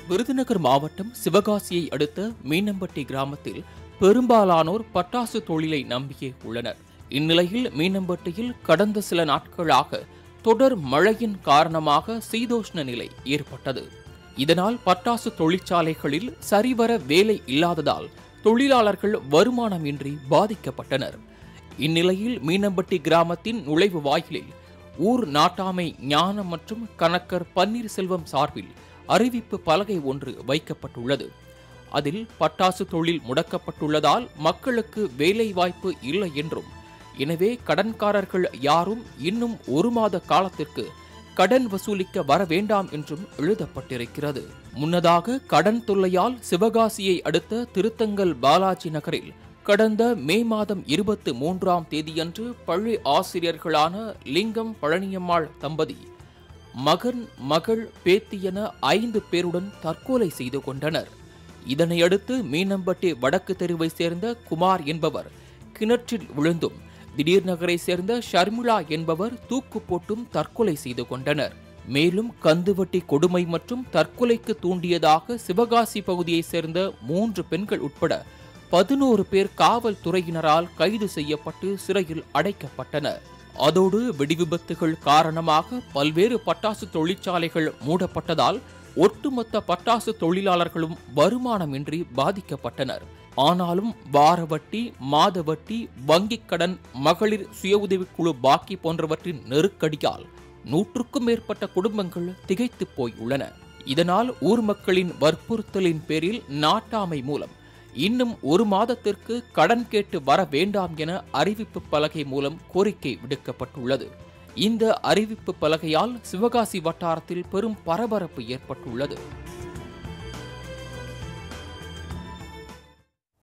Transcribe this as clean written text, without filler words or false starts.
விருதுநகர் மாவட்டம் சிவகாசியை அடுத்த மீனம்பட்டி கிராமத்தில் பெரும்பாலானோர் பட்டாசு தொழிலை நம்பியே உள்ளனர். இந்நிலையில் மீனம்பட்டியில் கடந்த சில நாட்களாக தொடர் மழையின் காரணமாக சீதோஷ்ண நிலை ஏற்பட்டது. இதனால் பட்டாசு தொழிற்சாலைகளில் சரிவர வேலை இல்லாததால் தொழிலாளர்கள் வருமானமின்றி பாதிக்கப்பட்டனர். இந்நிலையில் மீனம்பட்டி கிராமத்தின் நுழைவு வாயிலில் ஊர் நாட்டாமை ஞானம் மற்றும் கணக்கர் பன்னீர்செல்வம் சார்பில் அறிவிப்பு பலகை ஒன்று வைக்கப்பட்டுள்ளது. அதில் பட்டாசு தொழில் முடக்கப்பட்டுள்ளதால் மக்களுக்கு வேலை வாய்ப்பு இல்லை என்றும், எனவே கடன்காரர்கள் யாரும் இன்னும் 1 மாத காலத்திற்கு கடன் வசூலிக்க வர வேண்டாம் என்றும் எழுதப்பட்டிருக்கிறது. முன்னதாக கடன் தொல்லையால் சிவகாசியை அடுத்த திருத்தங்கல் பாலாஜி நகரில் கடந்த மே மாதம் 23ஆம் தேதியன்று பள்ளி ஆசிரியர்களான லிங்கம் பழனியம்மாள் தம்பதி மகன், மகள், பேத்தி என 5 பேருடன் தற்கொலை செய்து கொண்டனர். இதனையடுத்து மீனம்பட்டி வடக்கு தெருவை சேர்ந்த குமார் என்பவர் கிணற்றில் விழுந்தும், திடீர் நகரை சேர்ந்த ஷர்மிளா என்பவர் தூக்கு போட்டும் தற்கொலை செய்து கொண்டனர். மேலும் கந்துவட்டி கொடுமை மற்றும் தற்கொலைக்கு தூண்டியதாக சிவகாசி பகுதியை சேர்ந்த 3 பெண்கள் உட்பட 11 பேர் காவல்துறையினரால் கைது செய்யப்பட்டு சிறையில் அடைக்கப்பட்டனர். அதோடு வெடிவிபத்துகள் காரணமாக பல்வேறு பட்டாசு தொழிற்சாலைகள் மூடப்பட்டதால் ஒட்டுமொத்த பட்டாசு தொழிலாளர்களும் வருமானமின்றி பாதிக்கப்பட்டனர். ஆனாலும் வார வட்டி, மாத வட்டி, வங்கிக் கடன், மகளிர் சுய உதவிக்குழு பாக்கி போன்றவற்றின் நெருக்கடியால் 100க்கும் மேற்பட்ட குடும்பங்கள் திகைத்து போய் உள்ளன. இதனால் ஊர் மக்களின் வற்புறுத்தலின் பேரில் நாட்டாமை மூலம் இன்னும் 1 மாதத்திற்கு கடன் கேட்டு வர வேண்டாம் என அறிவிப்பு பலகை மூலம் கோரிக்கை விடுக்கப்பட்டுள்ளது. இந்த அறிவிப்பு பலகையால் சிவகாசி வட்டாரத்தில் பெரும் பரபரப்பு ஏற்பட்டுள்ளது.